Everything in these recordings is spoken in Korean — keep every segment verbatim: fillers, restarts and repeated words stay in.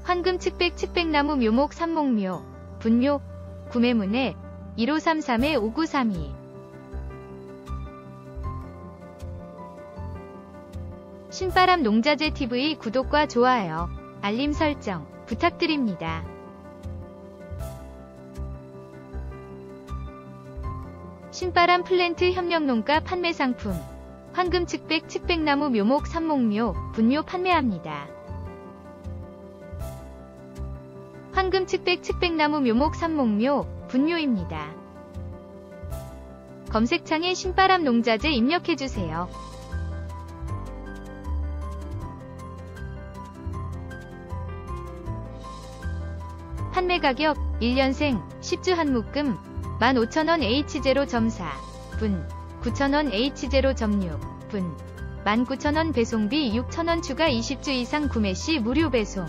황금 측백 측백나무 묘목 삼목묘 분묘 구매문의 일오삼삼 오구삼이. 신바람 농자재 티비 구독과 좋아요, 알림 설정 부탁드립니다. 신바람 플랜트 협력농가 판매 상품 황금 측백 측백나무 묘목 삼목묘 분묘 판매합니다. 황금 측백 측백나무 묘목 삼목묘 분묘입니다. 검색창에 신바람 농자재 입력해주세요. 판매 가격 일 년생 십 주 한 묶음 만 오천 원 에이치 제로 점 사 분, 구천 원 에이치 제로 점 육 분, 만 구천 원 배송비 육천 원 추가 이십 주 이상 구매 시 무료 배송.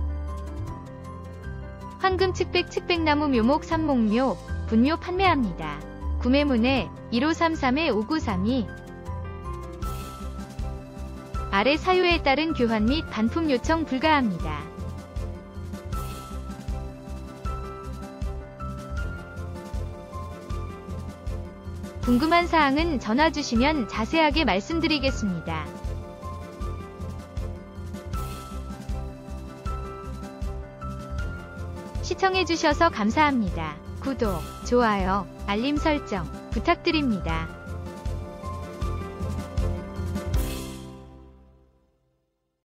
황금 측백 측백나무 묘목 삼목묘 분묘 판매합니다. 구매문의 일오삼삼 오구삼이. 아래 사유에 따른 교환 및 반품 요청 불가합니다. 궁금한 사항은 전화 주시면 자세하게 말씀드리겠습니다. 시청해주셔서 감사합니다. 구독, 좋아요, 알림 설정 부탁드립니다.